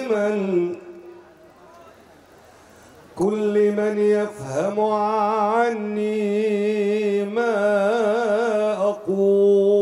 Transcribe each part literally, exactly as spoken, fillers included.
من كل من يفهم عني ما أقول.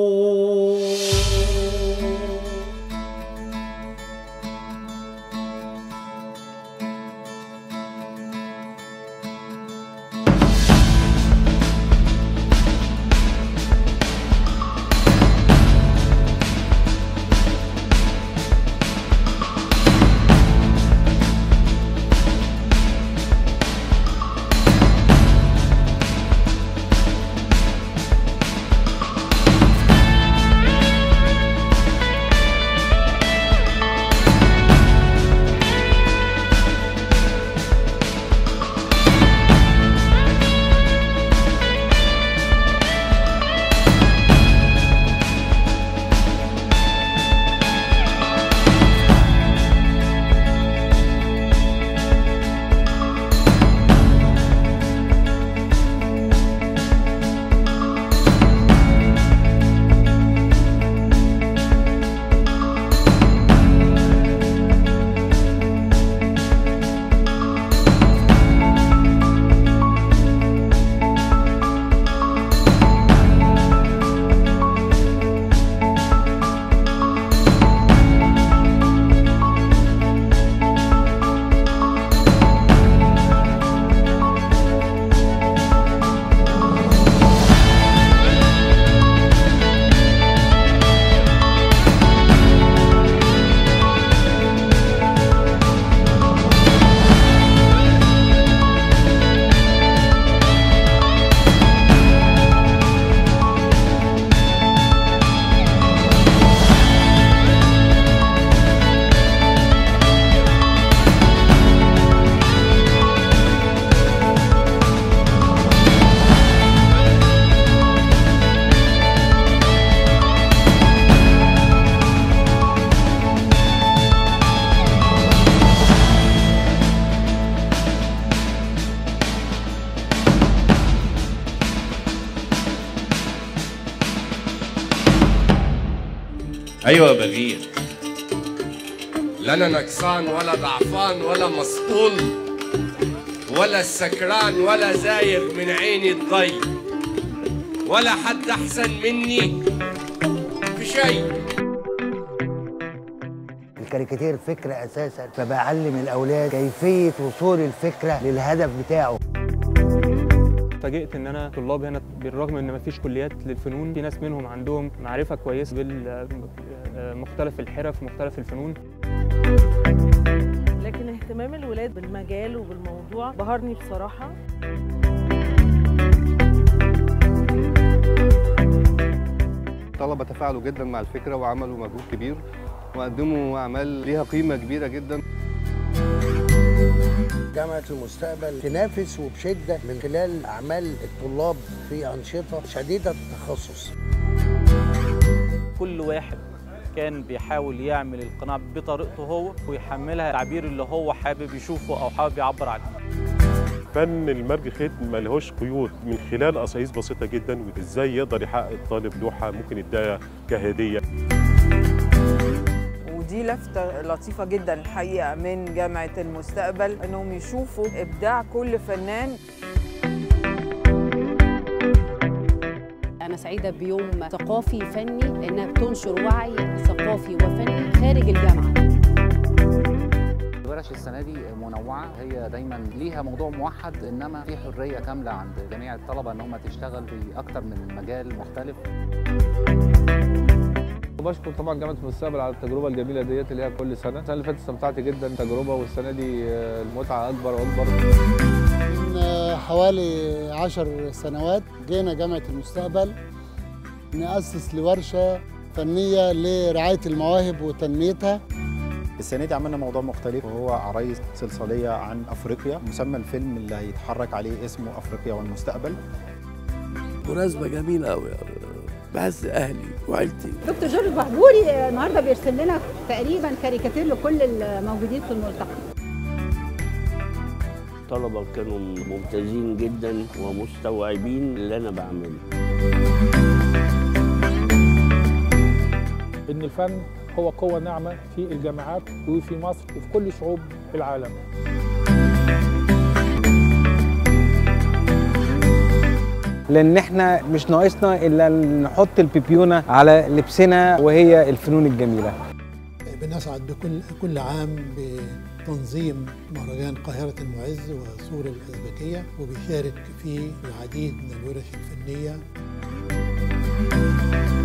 ايوه يا بغير، لا انا نكسان ولا ضعفان ولا مسطول ولا السكران ولا زايغ من عيني الضي، ولا حد احسن مني في شيء. الكاريكاتير فكرة اساسا، فبعلم الاولاد كيفية وصول الفكرة للهدف بتاعه. اتفاجئت ان انا طلاب هنا بالرغم ان مفيش كليات للفنون، في ناس منهم عندهم معرفه كويسه بمختلف الحرف ومختلف الفنون. لكن اهتمام الولاد بالمجال وبالموضوع بهرني بصراحه. الطلبه تفاعلوا جدا مع الفكره وعملوا مجهود كبير وقدموا اعمال ليها قيمه كبيره جدا. جامعة المستقبل تنافس وبشدة من خلال أعمال الطلاب في أنشطة شديدة التخصص. كل واحد كان بيحاول يعمل القناع بطريقته هو ويحملها التعبير اللي هو حابب يشوفه أو حابب يعبر عنه. فن المرج خيط ملهوش قيود من خلال قصايص بسيطة جدا، وإزاي يقدر يحقق الطالب لوحة ممكن يديها كهدية. ودي لفتة لطيفة جدا الحقيقة من جامعة المستقبل، انهم يشوفوا ابداع كل فنان. أنا سعيدة بيوم ثقافي فني، إنها بتنشر وعي ثقافي وفني خارج الجامعة. الورش السنة دي منوعة، هي دايما ليها موضوع موحد، إنما في حرية كاملة عند جميع الطلبة إن هم تشتغل في أكتر من مجال مختلف. وبشكر طبعا جامعة المستقبل على التجربة الجميلة ديت اللي هي كل سنة. السنة اللي فاتت استمتعت جدا بالتجربة، والسنة دي المتعة أكبر وأكبر. من حوالي عشر سنوات جينا جامعة المستقبل نأسس لورشة فنية لرعاية المواهب وتنميتها. السنة دي عملنا موضوع مختلف وهو عرايس صلصالية عن أفريقيا، مسمى الفيلم اللي هيتحرك عليه اسمه أفريقيا والمستقبل. مناسبة جميلة أوي، بعز أهلي وعيلتي. دكتور جورج بحبوري النهارده بيرسل لنا تقريبا كاريكاتير لكل الموجودين في الملتقى. الطلبة كانوا ممتازين جدا ومستوعبين اللي أنا بعمله. إن الفن هو قوة ناعمة في الجامعات وفي مصر وفي كل شعوب العالم. لان احنا مش ناقصنا الا نحط البيبيونه على لبسنا وهي الفنون الجميله. بنسعد بكل كل عام بتنظيم مهرجان قاهره المعز وسور الازبكيه، وبيشارك فيه العديد من الورش الفنيه.